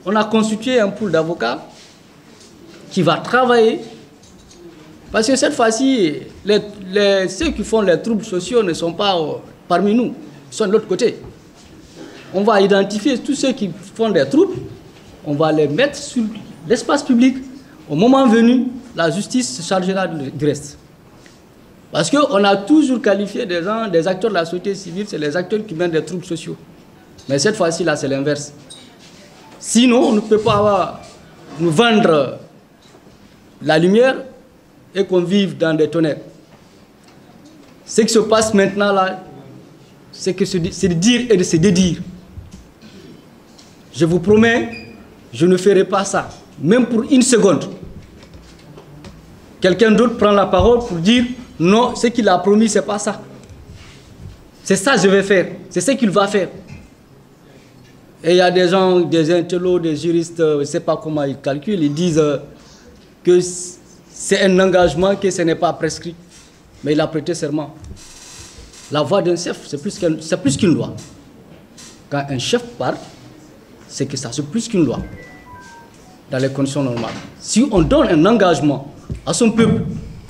On a constitué un pool d'avocats qui va travailler. Parce que cette fois-ci, ceux qui font les troubles sociaux ne sont pas parmi nous, ils sont de l'autre côté. On va identifier tous ceux qui font des troubles, on va les mettre sur l'espace public. Au moment venu, la justice se chargera du reste. Parce qu'on a toujours qualifié des gens, des acteurs de la société civile, c'est les acteurs qui mènent des troubles sociaux. Mais cette fois-ci, là, c'est l'inverse. Sinon, on ne peut pas nous vendre la lumière et qu'on vive dans des tonnerres. Ce qui se passe maintenant, là, c'est de dire et de se dédire. Je vous promets, je ne ferai pas ça, même pour une seconde. Quelqu'un d'autre prend la parole pour dire non, ce qu'il a promis, ce n'est pas ça. C'est ça que je vais faire, c'est ce qu'il va faire. Et il y a des gens, des intellos, des juristes, je ne sais pas comment ils calculent, ils disent que c'est un engagement, que ce n'est pas prescrit. Mais il a prêté serment. La voix d'un chef, c'est plus qu'une loi. Quand un chef parle, c'est que ça c'est plus qu'une loi, dans les conditions normales. Si on donne un engagement à son peuple,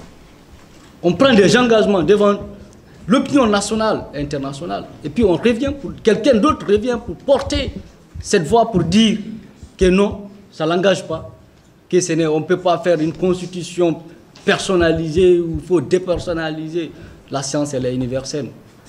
on prend des engagements devant l'opinion nationale et internationale, et puis on revient, quelqu'un d'autre revient pour porter cette voix pour dire que non, ça ne l'engage pas, que on ne peut pas faire une constitution personnalisée où il faut dépersonnaliser. La science, elle est universelle.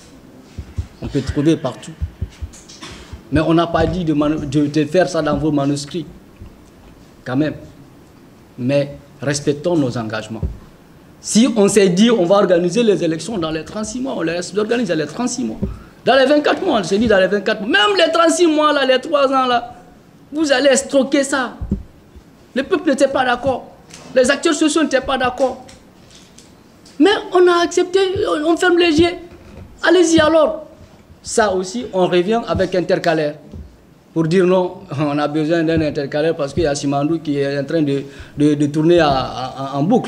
On peut trouver partout. Mais on n'a pas dit de faire ça dans vos manuscrits, quand même. Mais respectons nos engagements. Si on s'est dit on va organiser les élections dans les 36 mois, on les organise dans les 36 mois. Dans les 24 mois, on s'est dit dans les 24 mois. Même les 36 mois, là, les 3 ans, là, vous allez stocker ça. Le peuple n'était pas d'accord. Les acteurs sociaux n'étaient pas d'accord. Mais on a accepté, on ferme les yeux. Allez-y alors. Ça aussi, on revient avec intercalaire. Pour dire non, on a besoin d'un intercalaire parce qu'il y a Simandou qui est en train de tourner en boucle.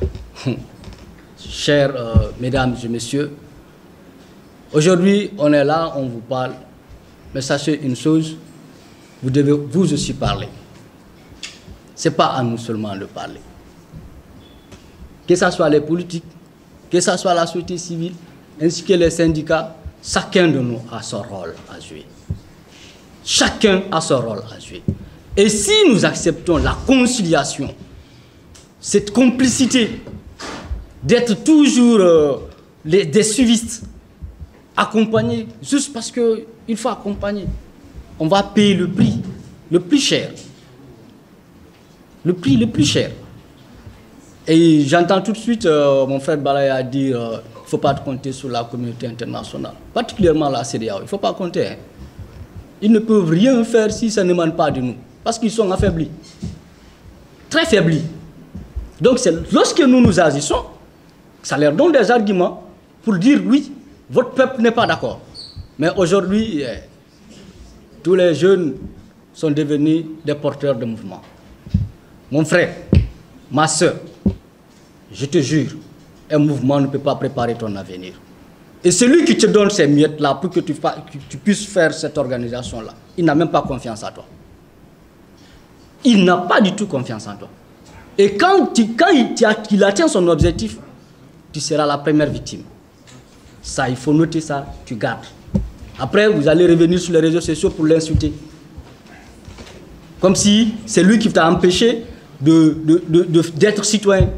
Chers mesdames et messieurs, aujourd'hui, on est là, on vous parle. Mais sachez une chose, vous devez vous aussi parler. Ce n'est pas à nous seulement de parler. Que ce soit les politiques, que ce soit la société civile, ainsi que les syndicats, chacun de nous a son rôle à jouer. Chacun a son rôle à jouer. Et si nous acceptons la conciliation, cette complicité, d'être toujours des suivistes, accompagnés, juste parce qu'il faut accompagner, on va payer le plus cher. Le plus cher. Et j'entends tout de suite mon frère Balaya dire qu'il ne faut pas compter sur la communauté internationale, particulièrement la CEDEAO. Il ne faut pas compter. Hein. Ils ne peuvent rien faire si ça n'émane pas de nous, parce qu'ils sont affaiblis, très faiblis. Donc c'est lorsque nous agissons, ça leur donne des arguments pour dire oui, votre peuple n'est pas d'accord. Mais aujourd'hui, tous les jeunes sont devenus des porteurs de mouvement. Mon frère, ma soeur, je te jure, un mouvement ne peut pas préparer ton avenir. Et celui qui te donne ces miettes-là pour que tu puisses faire cette organisation-là, il n'a même pas confiance en toi. Il n'a pas du tout confiance en toi. Et quand il atteint son objectif, tu seras la première victime. Ça, il faut noter ça, tu gardes. Après, vous allez revenir sur les réseaux sociaux pour l'insulter. Comme si c'est lui qui t'a empêché d'être citoyen.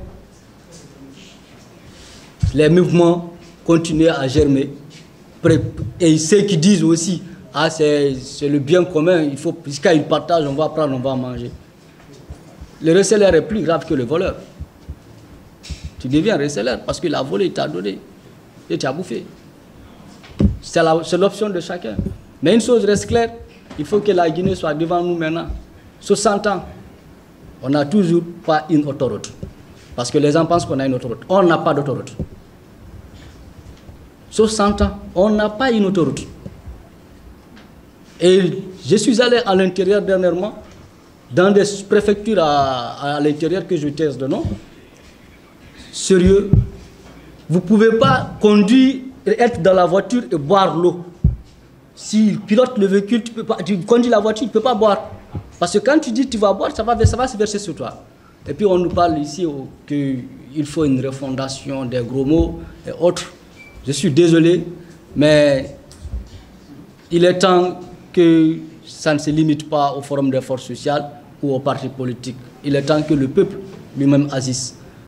Les mouvements continuent à germer. Et ceux qui disent aussi, ah, c'est le bien commun, il faut, puisqu'ils partagent, on va prendre, on va manger. Le receleur est plus grave que le voleur. Tu deviens receleur parce qu'il a volé, il t'a donné et tu as bouffé. C'est l'option de chacun. Mais une chose reste claire, il faut que la Guinée soit devant nous maintenant. 60 ans, on n'a toujours pas une autoroute. Parce que les gens pensent qu'on a une autoroute. On n'a pas d'autoroute. 60 ans, on n'a pas une autoroute. Et je suis allé à l'intérieur dernièrement, dans des préfectures à l'intérieur que je taise de nom. Sérieux, vous ne pouvez pas conduire et être dans la voiture et boire l'eau. S'il pilote le véhicule, tu conduis la voiture, tu ne peux pas boire. Parce que quand tu dis tu vas boire, ça va se verser sur toi. Et puis on nous parle ici qu'il faut une refondation des gros mots et autres. Je suis désolé, mais il est temps que ça ne se limite pas au forum des forces sociales ou aux partis politiques. Il est temps que le peuple lui-même agisse.